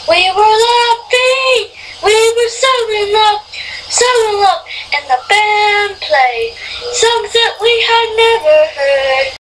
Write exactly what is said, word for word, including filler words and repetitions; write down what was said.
We were laughing, we were so in love, so in love, and the band played songs that we had never heard.